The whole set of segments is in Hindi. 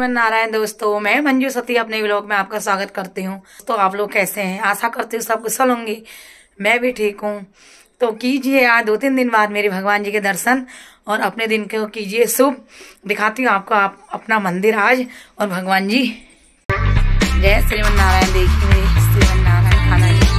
श्रीमन नारायण। दोस्तों, मैं मंजू सती अपने व्लॉग में आपका स्वागत करती हूँ। तो आप लोग कैसे हैं? आशा करती हूँ सब कुशल होंगे। मैं भी ठीक हूँ। तो कीजिए आज 2-3 दिन बाद मेरे भगवान जी के दर्शन और अपने दिन को कीजिए शुभ। दिखाती हूँ आपको अपना मंदिर आज और भगवान जी। जय श्रीमन नारायण। देखिए मेरे श्रीमन नारायण खाना जी।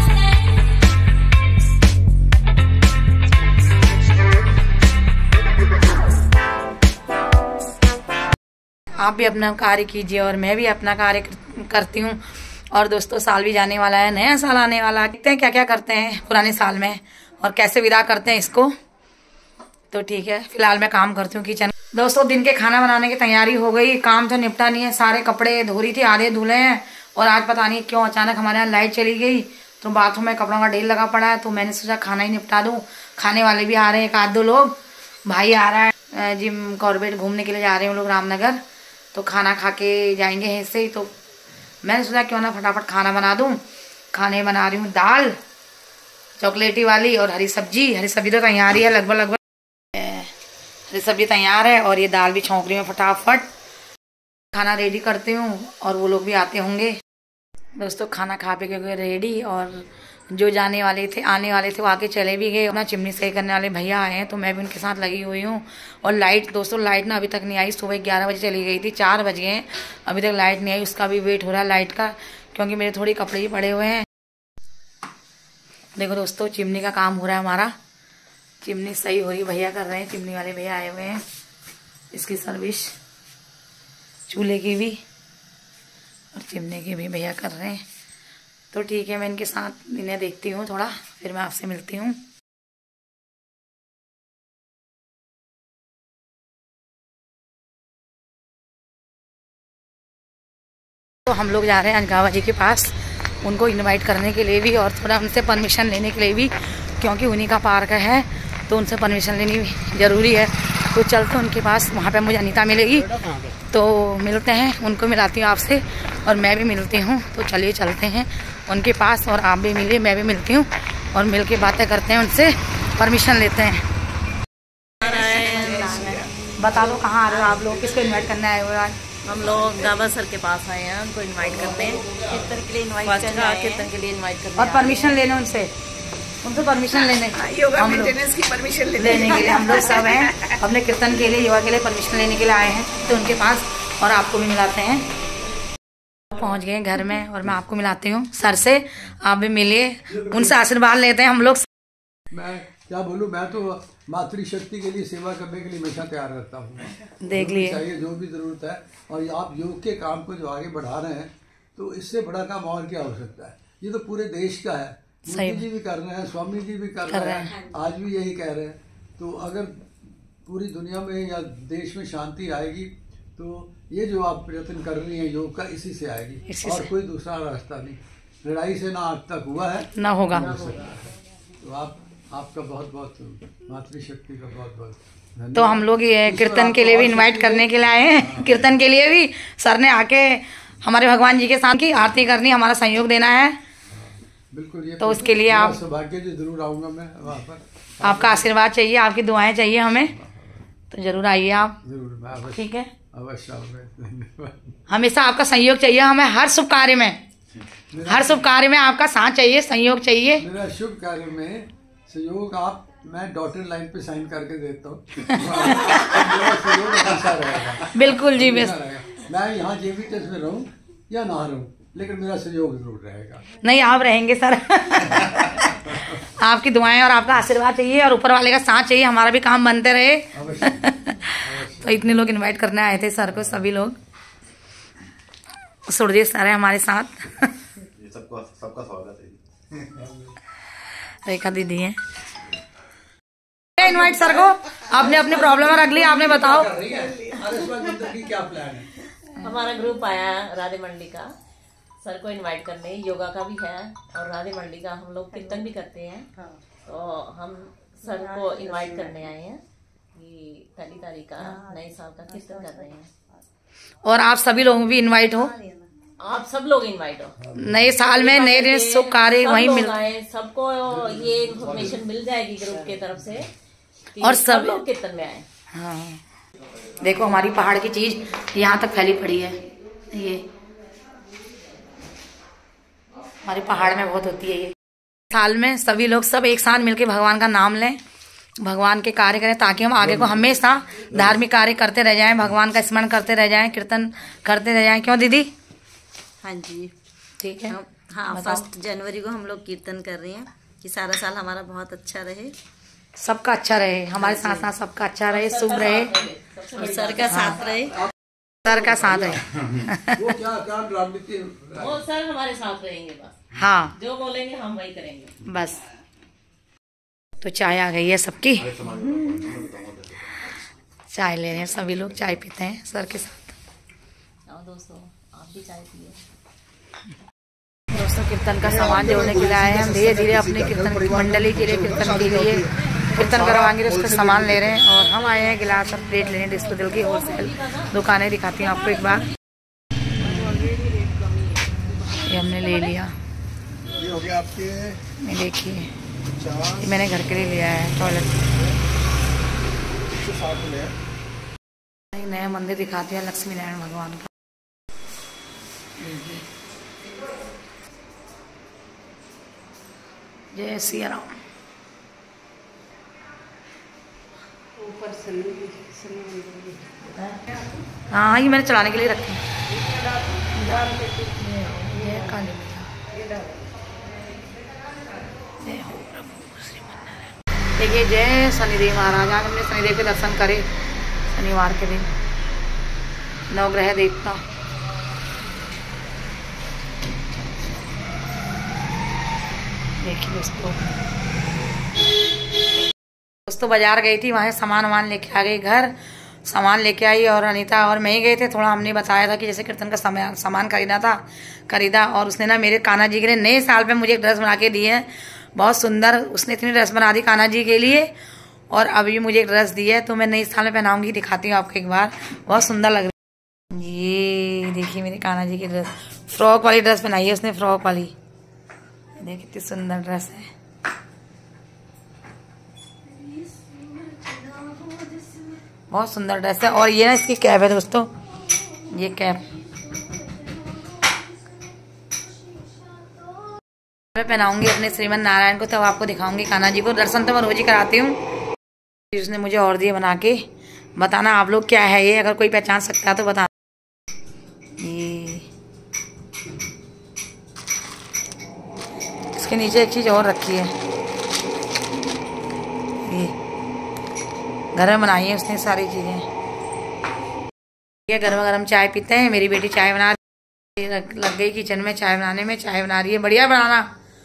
आप भी अपना कार्य कीजिए और मैं भी अपना कार्य करती हूँ। और दोस्तों, साल भी जाने वाला है, नया साल आने वाला है। देखते हैं क्या क्या करते हैं पुराने साल में और कैसे विदा करते हैं इसको। तो ठीक है, फिलहाल मैं काम करती हूँ किचन। दोस्तों, दिन के खाना बनाने की तैयारी हो गई। काम तो निपटा नहीं है, सारे कपड़े धो रही थी, आधे धुले हैं। और आज पता नहीं क्यों अचानक हमारे यहाँ लाइट चली गई, तो बाथरूम में कपड़ों का ढेर लगा पड़ा है। तो मैंने सोचा खाना ही निपटा दूँ। खाने वाले भी आ रहे हैं, 1-2 लोग। भाई आ रहा है जिम कॉर्बेट, घूमने के लिए जा रहे हैं वो लोग रामनगर। तो खाना खा के जाएंगे ऐसे ही। तो मैंने सोचा क्यों ना फटाफट खाना बना दूं। खाने बना रही हूँ दाल चॉकलेटी वाली और हरी सब्जी। हरी सब्जी तो तैयार ही है, लगभग हरी सब्जी तैयार है और ये दाल भी छौंक रही हूँ फटाफट। खाना रेडी करती हूँ और वो लोग भी आते होंगे। दोस्तों, खाना खा पी के रेडी, और जो आने वाले थे वो आके चले भी गए। अपना चिमनी सही करने वाले भैया आए हैं, तो मैं भी उनके साथ लगी हुई हूँ। और लाइट, दोस्तों लाइट ना अभी तक नहीं आई। सुबह 11 बजे चली गई थी, 4 बज गए हैं, अभी तक लाइट नहीं आई। उसका भी वेट हो रहा है लाइट का, क्योंकि मेरे थोड़े कपड़े ही पड़े हुए हैं। देखो दोस्तों, चिमनी का काम हो रहा है हमारा। चिमनी सही हो रही, भैया कर रहे हैं, चिमनी वाले भैया आए हुए हैं। इसकी सर्विस चूल्हे की भी और चिमनी की भी भैया कर रहे हैं। तो ठीक है, मैं इनके साथ इन्हें देखती हूँ थोड़ा, फिर मैं आपसे मिलती हूँ। तो हम लोग जा रहे हैं अनगावा जी के पास, उनको इनवाइट करने के लिए भी और थोड़ा उनसे परमिशन लेने के लिए भी, क्योंकि उन्हीं का पार्क है तो उनसे परमिशन लेनी ज़रूरी है। तो चलते उनके पास, वहाँ पे मुझे अनीता मिलेगी, तो मिलते हैं। उनको मिलाती हूँ आपसे और मैं भी मिलती हूँ। तो चलिए चलते हैं उनके पास, और आप भी मिलिए, मैं भी मिलती हूँ और मिल के बातें करते हैं, उनसे परमिशन लेते हैं। बता दो कहाँ आ रहे हो आप लोग, किसको इनवाइट करने आए हो आज? हम लोग गावा सर के पास आए हैं, उनको इनवाइट करने, कीर्तन के लिए इनवाइट करने और परमिशन लेने उनसे परमिशन लेने, योगा मेंटेनेंस की परमिशन लेने के लिए हम लोग सब हैं। अपने कीर्तन के लिए, योगा के लिए परमिशन लेने के लिए आए हैं, तो उनके पास और आपको भी मिलाते हैं। पहुंच गए घर में और मैं आपको मिलाती हूँ सर से। आप भी मिलिए, उनसे आशीर्वाद लेते हैं हम लोग। मैं क्या बोलूँ, मैं तो मातृशक्ति के लिए सेवा करने के लिए हमेशा तैयार रहता हूँ। देख लिए चाहिए जो भी जरूरत है। और आप योग के काम को जो आगे बढ़ा रहे हैं, तो इससे बड़ा काम और क्या हो सकता है। ये तो पूरे देश का है। मोदी जी भी कर रहे हैं, स्वामी जी भी कर रहे हैं, आज भी यही कह रहे हैं। तो अगर पूरी दुनिया में या देश में शांति आएगी, तो ये जो आप प्रयत्न कर रही हैं योग का, इसी से आएगी। और कोई दूसरा रास्ता नहीं। लड़ाई से ना आज तक हुआ है, ना होगा। तो आपका बहुत बहुत मातृशक्ति का बहुत बहुत धन्यवाद। तो हम लोग ये कीर्तन के लिए भी इनवाइट करने के लिए आए हैं। कीर्तन के लिए भी सर ने आके हमारे भगवान जी के साथ की आरती करनी, हमारा सहयोग देना है। बिल्कुल, ये तो उसके लिए आप सौभाग्य जी जरूर आऊंगा मैं वहाँ पर। आपका आशीर्वाद चाहिए, आपकी दुआएं चाहिए हमें, तो जरूर आइए आप। जरूर, ठीक है, अवश्य आऊंगा। हमेशा आपका सहयोग चाहिए हमें, हर शुभ कार्य में, हर शुभ कार्य में आपका साथ चाहिए, सहयोग चाहिए। मेरा शुभ कार्य में सहयोग मैं डॉटेड लाइन पे साइन करके देता हूँ। बिल्कुल जी, मैं यहाँ जेबीटेस में रहूँ या ना रहूँ, लेकिन मेरा सहयोग जरूर रहेगा। नहीं, आप रहेंगे सर। आपकी दुआएं और आपका आशीर्वाद चाहिए और ऊपर वाले का साथ चाहिए, हमारा भी काम बनते रहे। तो इतने लोग इनवाइट करने आए थे सर को, सभी लोग। सूर्य सर है हमारे साथ। सबका स्वागत है। रेखा दीदी है। इनवाइट सर को, आपने अपनी प्रॉब्लम रख ली, आपने बताओ क्या प्लान है? हमारा ग्रुप आया राधे मंडी का, सर को इनवाइट करने। योगा का भी है और राधे मंडी का हम लोग कीर्तन भी करते हैं। तो हम सर को इनवाइट करने आए हैं कि 1 तारीख का नए साल का कीर्तन कर रहे हैं। और आप सभी लोग भी इनवाइट हो, आप सब लोग इनवाइट हो। नए साल में नए दिन शुभ कार्य वहीं मिल, सबको ये इन्फॉर्मेशन मिल जाएगी ग्रुप के तरफ से और सब लोग कीर्तन में आए। हाँ, देखो हमारी पहाड़ की चीज यहाँ तक फैली पड़ी है। ये हमारे पहाड़ में बहुत होती है। ये साल में सभी लोग सब एक साथ मिलकर भगवान का नाम लें, भगवान के कार्य करें, ताकि हम आगे को हमेशा धार्मिक कार्य करते रह जाएं, भगवान का स्मरण करते रह जाएं, कीर्तन करते रह जाएं। क्यों दीदी? हाँ जी, ठीक है। हाँ, 1 जनवरी को हम लोग कीर्तन कर रहे हैं कि सारा साल हमारा बहुत अच्छा रहे, सबका अच्छा रहे, हमारे साथ साथ सबका अच्छा रहे, शुभ रहे और सर का साथ रहे। सर का साथ है। वो क्या ड्रामेटिक वो सर हमारे साथ रहेंगे बस। हाँ, जो बोलेंगे हम वही करेंगे बस। तो चाय आ गई है सबकी, चाय ले रहे हैं सभी लोग, चाय पीते हैं सर के साथ। आओ दोस्तों, आप भी चाय पिए। दोस्तों कीर्तन का सामान जोड़ने के लिए आए हैं हम, धीरे धीरे अपने कीर्तन की मंडली के लिए, कीर्तन के लिए कीर्तन करवाएंगे तो उसका सामान ले रहे हैं। और हम आए हैं गिलास और प्लेट लेने डिस्पोजल की होलसेल दुकानें दिखाती हूँ आपको एक बार। ये हमने ले लिया, ये हो गया आपके। ये देखिए, ये मैंने घर के लिए लिया है टॉयलेट। नया मंदिर दिखाते हैं लक्ष्मी नारायण भगवान का। जय सिया राम। हाँ, ये मैंने चढ़ाने के लिए रखी। ये काली मैया। देखिए, जय शनिदेव महाराज। आज हमने शनिदेव के दर्शन करे शनिवार के दिन, नवग्रह देवता। देखिए दोस्तों बाजार गई थी, वहाँ सामान वामान लेके आ गई, घर सामान लेके आई। और अनीता और मैं ही गए थे। थोड़ा हमने बताया था कि जैसे कीर्तन का सामान खरीदा। और उसने ना मेरे कान्हा जी के लिए नए साल पे मुझे एक ड्रेस बना के दी है, बहुत सुंदर। उसने इतनी ड्रेस बना दी कान्हा जी के लिए, और अभी मुझे एक ड्रेस दी है, तो मैं नए साल में पहनाऊंगी, दिखाती हूँ आपको एक बार। बहुत सुंदर लग रही है। ये देखिए मेरे कान्हा जी की ड्रेस, फ्रॉक वाली ड्रेस बनाई है उसने, फ्रॉक वाली। देखिए कितनी सुंदर ड्रेस है। बहुत सुंदर ड्रेस है। और ये ना इसकी कैप है दोस्तों, ये कैप मैं पहनाऊंगी अपने श्रीमन नारायण को, तब आपको दिखाऊंगी कान्हा जी को। दर्शन तो मैं रोज ही कराती हूँ। उसने मुझे और दिए बना के। बताना आप लोग क्या है ये, अगर कोई पहचान सकता है तो बताना। ये इसके नीचे एक चीज और रखी है, ये घर में बनाई है उसने सारी चीजें। ये गर्मा गर्म चाय पीते हैं। मेरी बेटी चाय बना लग गई किचन में, चाय बनाने में, चाय बना रही है। बढ़िया बनाना।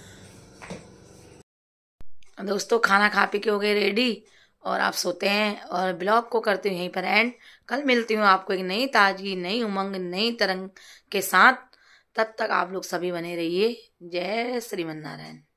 दोस्तों खाना खा पी के हो गए रेडी, और आप सोते हैं। और ब्लॉग को करती हूँ यहीं पर एंड। कल मिलती हूँ आपको एक नई ताजगी, नई उमंग, नई तरंग के साथ। तब तक आप लोग सभी बने रहिए। जय श्रीमन नारायण।